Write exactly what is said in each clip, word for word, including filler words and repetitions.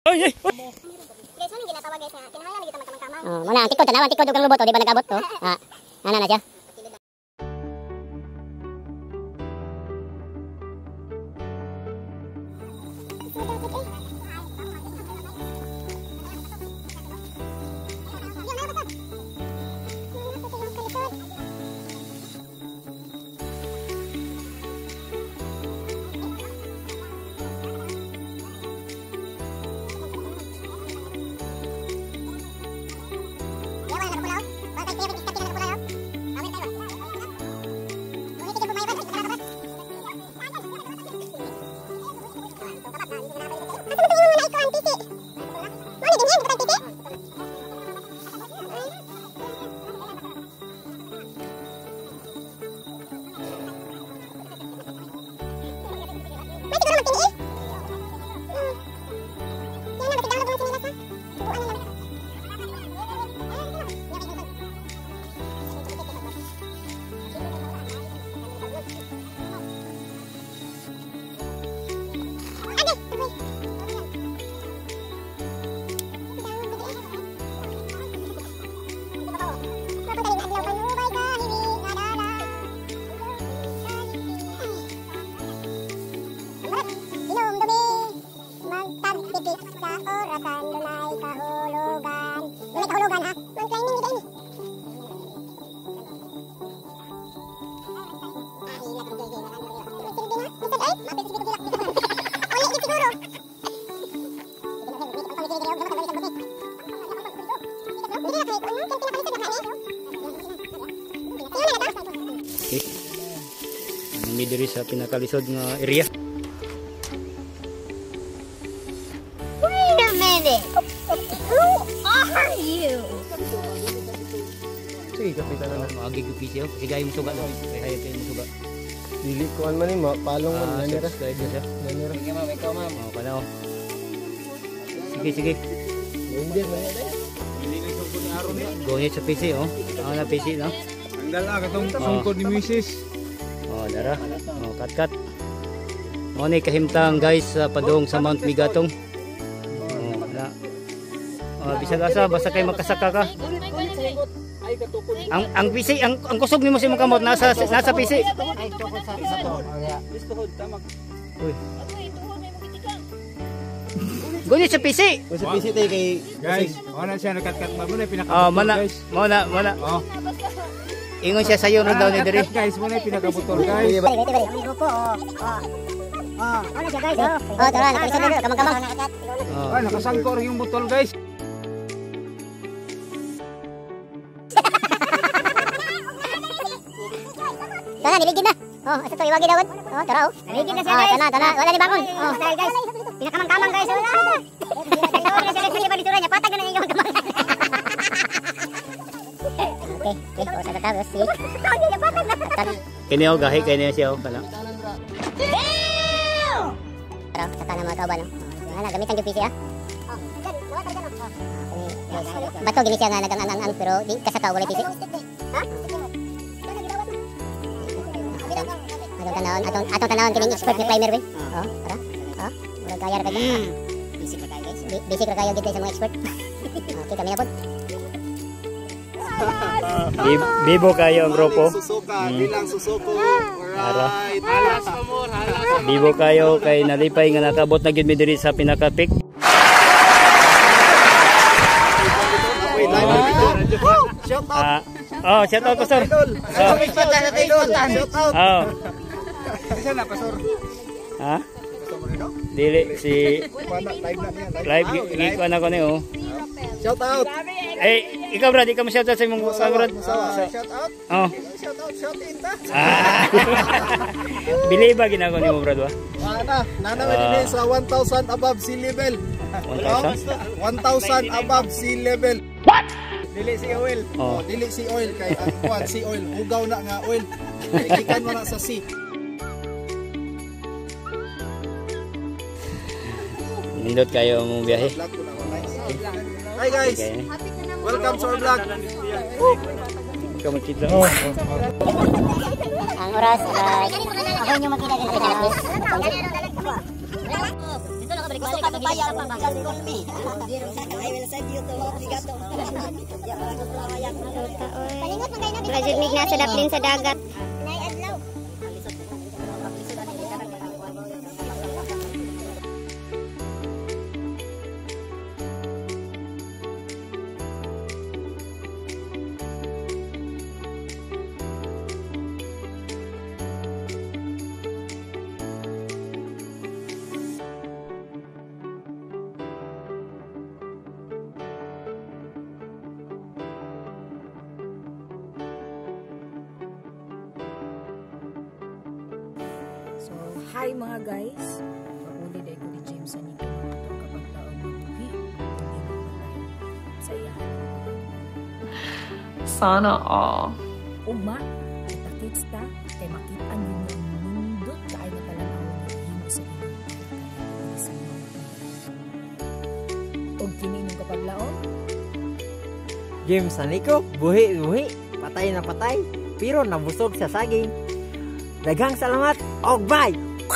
Oy, oy. Guys, ano ginatawa guys nga? Kinahanglan kita magkamang-kamang. Oh, muna ang tikod tanaw, ang tikod ug ang lubot, oh, di ba nagabot to? Ah, ana na siya. Okay. Ang diri sa pinakalisod nga area. Wait a minute. Who are you? Sige, kapitan na maagi ko pisyo. Kasi gaya mo suga lang. Kaya hayop kayo mo suga. Dili ko man ni ma palong man Ah, nanira. subscribe na siya. Nanira. Sige ma'am, ikaw ma'am. Oh, kana oh. Sige, sige. Hindi man yan. Gonit sa P C, oh. Ako na P C, no? Ang dala katong sungkod ni Missus. Oh, dara. Oh, cut cut. Mo ni kahimtang guys sa padung sa Mount Migatong. Oh, na. Oh, bisag asa basta kay makasaka ka. Ang ang P C, ang ang kusog nimo sa imong kamot nasa nasa P C. Ay, tukod sa sa to. Uy. Gonit sa P C. Kasi P C tay kay guys, ana siya nakat-kat ba mo na pinaka. Oh, mana, mana, mana. Oh. Ingon siya sayo ron daw ni diri. Guys, mo na pinakabutol guys. Balik, balik, balik. Ang grupo, oh. Oh. Oh, ano siya guys, oh. Oh, tara, nakalisod na kamang-kamang. Oh. Ah, nakasangkor yung butol guys. Tana, niligid na. Oh, asa to iwagi dawod. Oh, tara oh. Niligid na siya guys. Tana, tana, wala ni bangon. Oh, dahil guys. Pinakamang-kamang guys. Wala. Wala siya guys, balitura niya. Patag na yung kamang. Okay, okay. Oh, sa tapos si. Kini oh gahi kay niya siya oh kana. Tara, sa tanang mga kauban. Wala, gamitan yung P C ah. Bato gini siya nga nagang-ang-ang pero di kasaka wala P C. Ha? Atong tanawon, atong atong tanawon kining expert ni climber we. Oh, tara. Oh, wala kaya ra kay. Basic ra kay guys. Basic ra kayo gid sa mga expert. Okay, kami na pod. Bibo kayo ang grupo. Susuka, bilang susuko. Alright. Halas amor, halas. Bibo kayo kay nalipay nga nakabot na gid mi diri sa pinaka-peak. Shout out. Ah, oh, shout out pastor. Oh. Shout out. Oh. Isa na pastor. Ha? Dili si Mana live na niya. live gi ko na ko ni oh. Shout out. Eh, ikaw brad, ikaw mo shout out sa imong kabrad. Shout out. Oh. Shout out, shout in ta. Ah. Bili ba ginako nimo brad wa? Ana, nana uh, din sa one thousand above sea level. one thousand? one thousand above sea level. What? Dili si oil. Oh. Oh, dili si oil kay ang kuan si oil. Ugaw na nga oil. Ikikan mo na sa sea. Nindot kayo mong biyahe. Hi guys. Welcome to our vlog. Ikaw makita. Ang oras ay ako inyo makita dito sa office. Dito lang ka balik kami bayar pa. Just call me. I will send you to Mount Bigato. Palingot man kayo na. Wala jud mig na sa daplin sa dagat. Nay adlaw. So, hi mga guys. Pauli dahil ko ni James sa nito kapag taon ng buhi. Saya. Sana all. Uma, kita-kits ta, kay makita nyo yung nindot kaay na kalanaw na himo sa inyong pagkakaya sa mga o kini nung kapaglaon? James sa Nico, buhi, buhi, patay na patay, pero nabusog sa saging. Daghang salamat, og bye!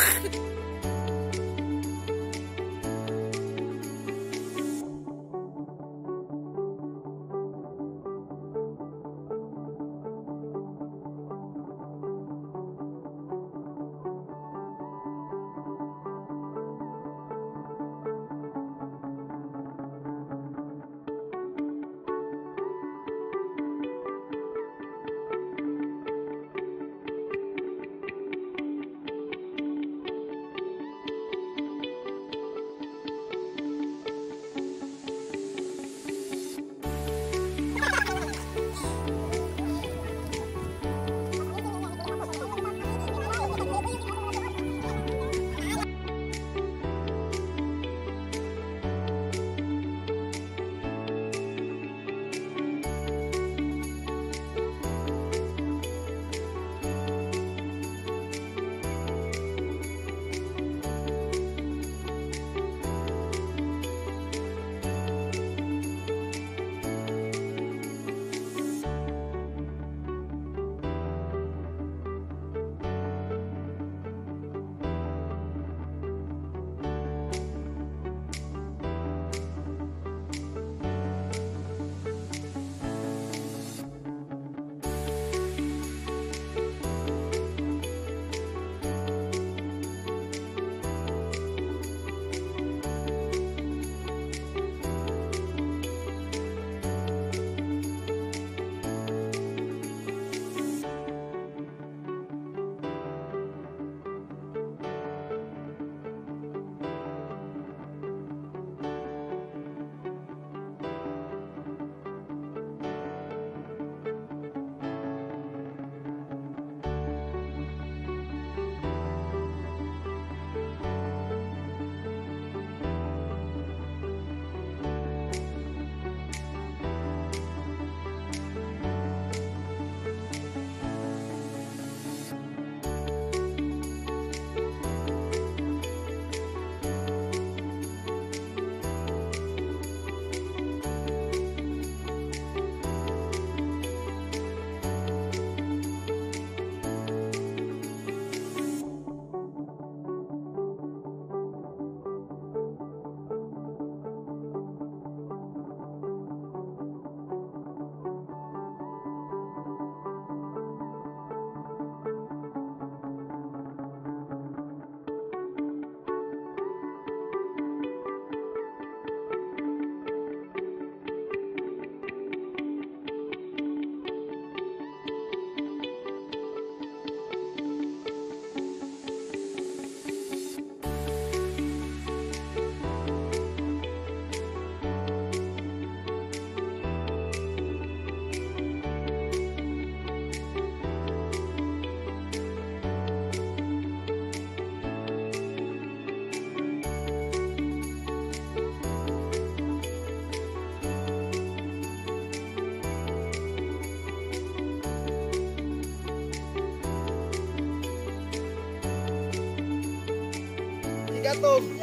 Bigatong.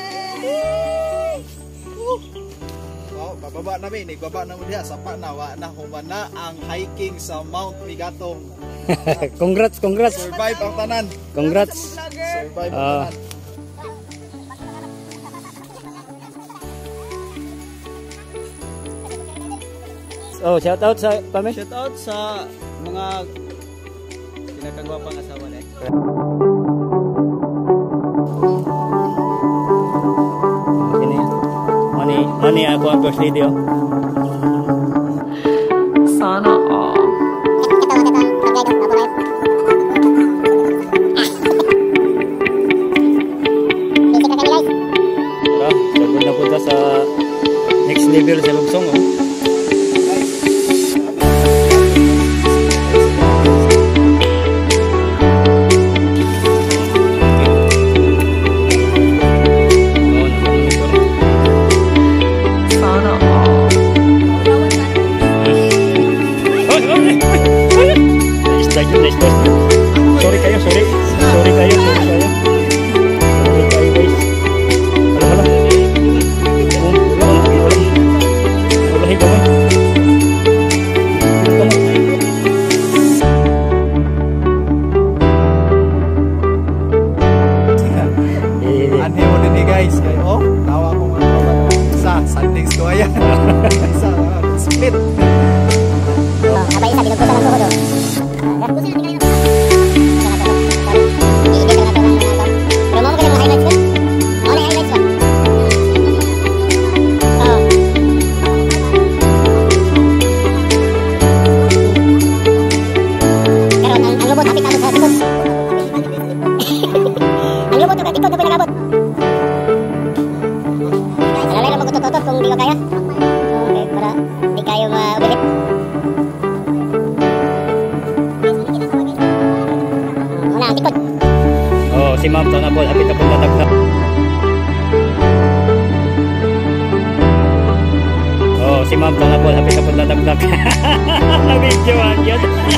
Yay! Oh, bababa namin, igbaba na mo diha sa panawa na humana ang hiking sa Mount Bigatong. Congrats, congrats. Survive ang tanan. Congrats. Survive ang Ah. tanan. Oh, shout out sa kami. Shout out sa mga pinakagwapang asawa na. Sini. Mani, mani ako ang first lady oh. Sana all. Tara, sagod na punta sa next level sa Lugsong oh. Sana all. Na-strike yun, na-strike yun. Sorry kayo, sorry. Sorry kayo, sorry kayo. Sorry kayo guys. Wala, wala. Oh, wala, wala, wala. Wala, higaw eh. Ito mo. Eh, Ano mo din ni guys? Kaya, oh, tawa ko mga isa, sandings ko ayan. Isa, ah, split. Abay isa, binugpusan ang tuhod oh. Pero mo mo mga highlights ba? Ano yung highlights ba? Oo. Pero ang, ang lubot, hapit abot sa likod. Ang lubot, hapit ikot na pinagabot. Alalay lang magtututot kung di ko kaya. Okay, para di kayo maulit. Una, ang likod. oh, si ma'am to na po, hapit na po tatagnak. Oh, si ma'am to na po, hapit na po tatagnak. Na-video ah, yan.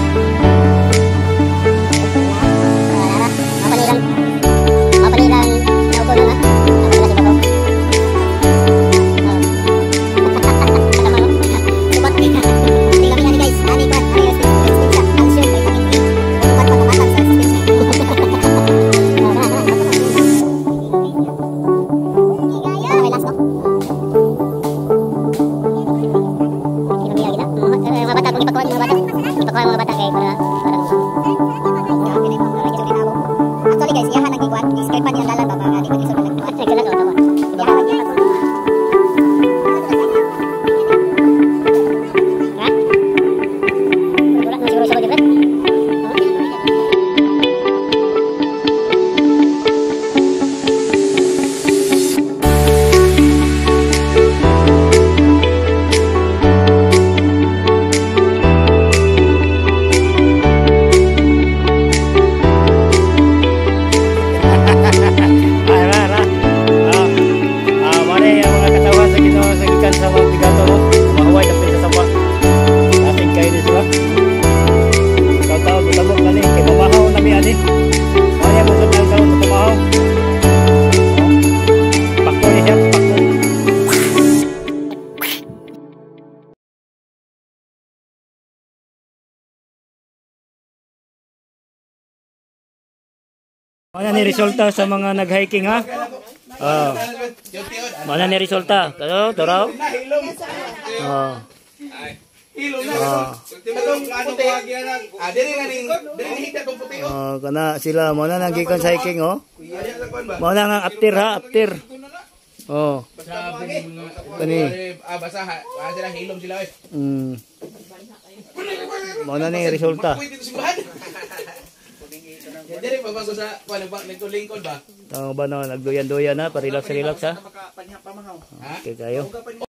Mapanilang Mapanilang naupo nun ha. Napagala si Babaw. Kasama mo. Subat. Tingnan nga ni guys. Ani ba? Ani yung spinsa. Calcium, vitamin D. Upat pagkamatang sa spinsa. Okay, last no? Tingnan nga kita. Mga bata, kung ipakuhan mga bata. Ipakuhan mga bata kay para para actually guys, yahan ang gigwan. Di-skirt pa niyang dalan ba mga dito dito sa nagkuhan. Nagkuhan o tawa. Yahan ang gigwan. Ha? Wala na siguro sa bagay, Brad. Ay, ra, ra. Ah, ah, mali ang mga katawan sa Ginoo sa gikan sa mga bigato mo. Mahuway na sa sapa. Ating kayo ni sila. Kataw butabok na ni kay mamahaw na mi ani. Ay mo sa tang karon sa pamahaw. Pakto ni siya, pakto. Mana ni resulta sa mga nag-hiking ha? Oh. Mana ni resulta? Kado, taraw? Oh. Oh. Oh, kana sila mo na nanggikan sa hiking oh. Mo na nga after ha, after. Oh. Kani. Ah, basa ha. Sila hilom sila eh. Mm. Mo na ni resulta. Dili pa bago sa kuan ba lingkod ba? Tama ba na nagduyan-duyan na, pa-relax relax ha. Pamahaw. Okay kayo.